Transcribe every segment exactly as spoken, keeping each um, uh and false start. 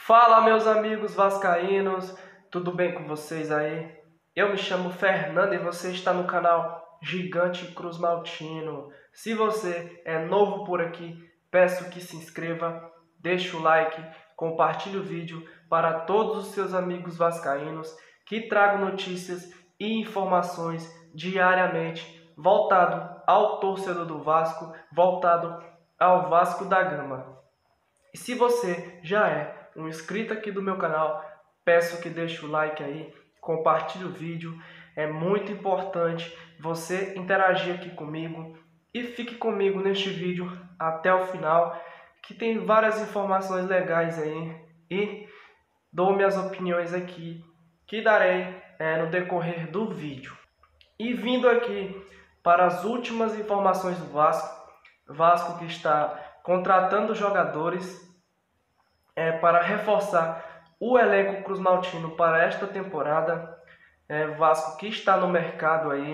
Fala, meus amigos vascaínos, tudo bem com vocês aí? Eu me chamo Fernando e você está no canal Gigante Cruz Maltino. Se você é novo por aqui, peço que se inscreva, deixe o like, compartilhe o vídeo para todos os seus amigos vascaínos que tragam notícias e informações diariamente voltado ao torcedor do Vasco, voltado ao Vasco da Gama. E se você já é um inscrito aqui do meu canal, peço que deixe o like aí, compartilhe o vídeo. É muito importante você interagir aqui comigo e fique comigo neste vídeo até o final, que tem várias informações legais aí e dou minhas opiniões aqui, que darei é, no decorrer do vídeo. E vindo aqui para as últimas informações do Vasco, Vasco que está contratando jogadores É, para reforçar o elenco Cruz Maltino para esta temporada. É, Vasco que está no mercado aí.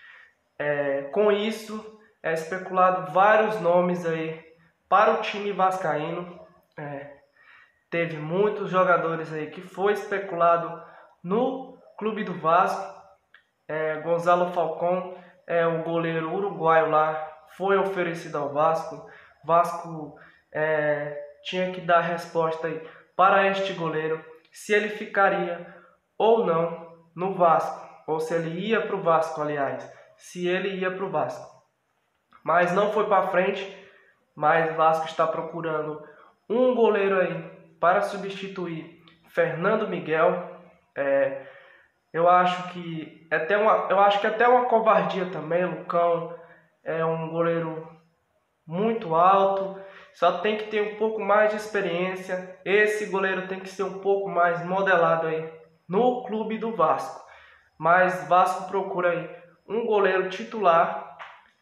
É, com isso, é especulado vários nomes aí para o time vascaíno. É, teve muitos jogadores aí que foi especulado no clube do Vasco. É, Gonzalo Falcão, é, o goleiro uruguaio lá, foi oferecido ao Vasco. Vasco é, tinha que dar a resposta aí para este goleiro, se ele ficaria ou não no Vasco, ou se ele ia para o Vasco, aliás, se ele ia para o Vasco. Mas não foi para frente, mas o Vasco está procurando um goleiro aí para substituir Fernando Miguel. É, eu acho que é até uma, eu acho que até uma covardia também. Lucão é um goleiro muito alto, só tem que ter um pouco mais de experiência. Esse goleiro tem que ser um pouco mais modelado aí no clube do Vasco. Mas Vasco procura aí um goleiro titular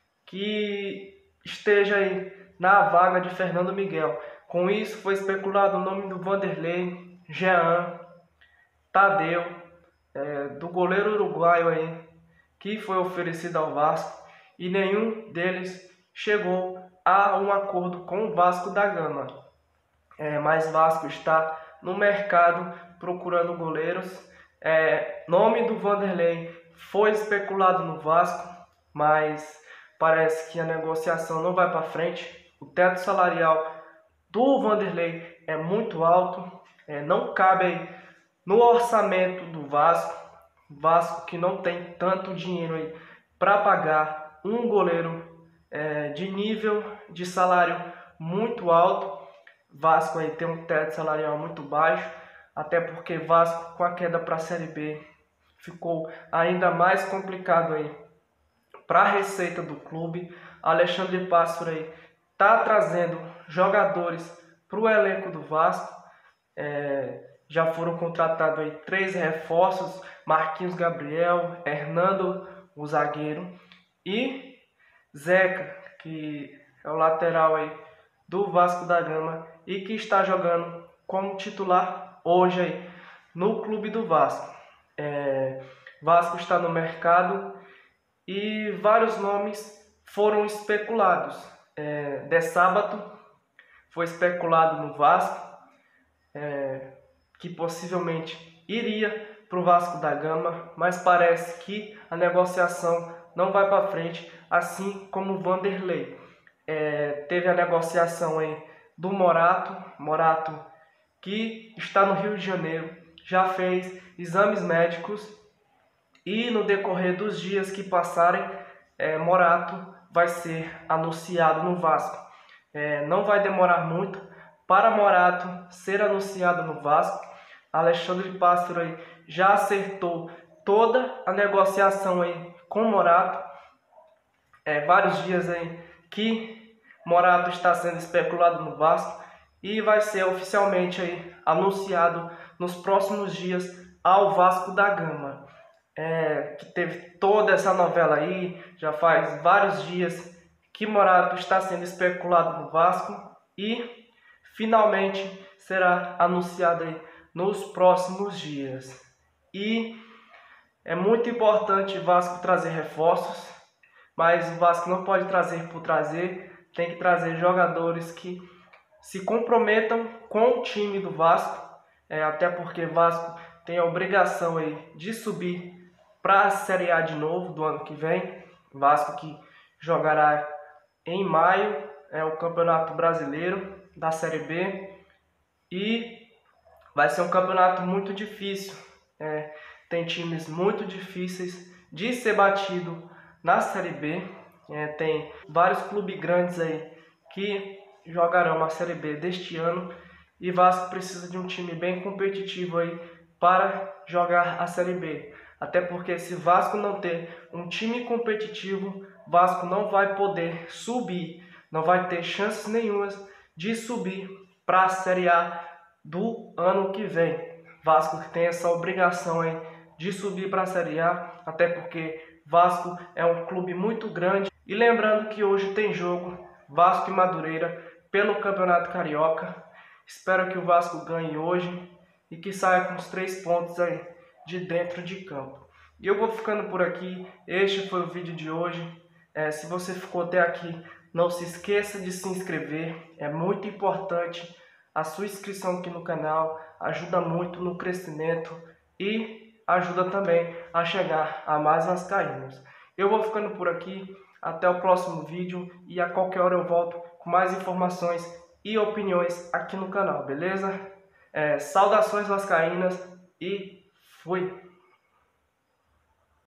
que esteja aí na vaga de Fernando Miguel. Com isso foi especulado o nome do Vanderlei, Jean, Tadeu, é, do goleiro uruguaio aí que foi oferecido ao Vasco, e nenhum deles chegou a um acordo com o Vasco da Gama. É, mas Vasco está no mercado procurando goleiros. É, nome do Vanderlei foi especulado no Vasco, mas parece que a negociação não vai para frente. O teto salarial do Vanderlei é muito alto, é, não cabe aí no orçamento do Vasco. Vasco que não tem tanto dinheiro aí para pagar um goleiro É, de nível de salário muito alto. Vasco aí tem um teto salarial muito baixo, até porque Vasco, com a queda para a Série B, ficou ainda mais complicado aí para a receita do clube. Alexandre Pássaro aí tá trazendo jogadores para o elenco do Vasco. É, já foram contratados aí três reforços: Marquinhos Gabriel, Hernando, o zagueiro, e Zeca, que é o lateral aí do Vasco da Gama e que está jogando como titular hoje aí no clube do Vasco. É, Vasco está no mercado e vários nomes foram especulados. É, de sábado foi especulado no Vasco, é, que possivelmente iria para o Vasco da Gama, mas parece que a negociação não vai para frente, assim como o Vanderlei. É, teve a negociação aí do Morato, Morato que está no Rio de Janeiro, já fez exames médicos e no decorrer dos dias que passarem, é, Morato vai ser anunciado no Vasco. É, não vai demorar muito para Morato ser anunciado no Vasco. Alexandre Pássaro aí já acertou toda a negociação aí com Morato. É, vários dias aí que Morato está sendo especulado no Vasco e vai ser oficialmente aí anunciado nos próximos dias ao Vasco da Gama. É, que teve toda essa novela aí, já faz vários dias que Morato está sendo especulado no Vasco e finalmente será anunciado aí nos próximos dias. E é muito importante o Vasco trazer reforços, mas o Vasco não pode trazer por trazer, tem que trazer jogadores que se comprometam com o time do Vasco. é, até porque Vasco tem a obrigação aí de subir para a Série A de novo do ano que vem. Vasco que jogará em maio é, o Campeonato Brasileiro da Série B e vai ser um campeonato muito difícil. É, tem times muito difíceis de ser batido na Série B. É, tem vários clubes grandes aí que jogarão a Série B deste ano e Vasco precisa de um time bem competitivo aí para jogar a Série B. Até porque se Vasco não ter um time competitivo, Vasco não vai poder subir, não vai ter chances nenhumas de subir para a Série A do ano que vem. Vasco tem essa obrigação aí de subir para a Série A, até porque Vasco é um clube muito grande. E lembrando que hoje tem jogo Vasco e Madureira pelo Campeonato Carioca. Espero que o Vasco ganhe hoje e que saia com os três pontos aí de dentro de campo. E eu vou ficando por aqui. Este foi o vídeo de hoje. É, se você ficou até aqui, não se esqueça de se inscrever. É muito importante a sua inscrição aqui no canal. Ajuda muito no crescimento e ajuda também a chegar a mais vascaínos. Eu vou ficando por aqui. Até o próximo vídeo e a qualquer hora eu volto com mais informações e opiniões aqui no canal, beleza? É, saudações vascaínas e fui!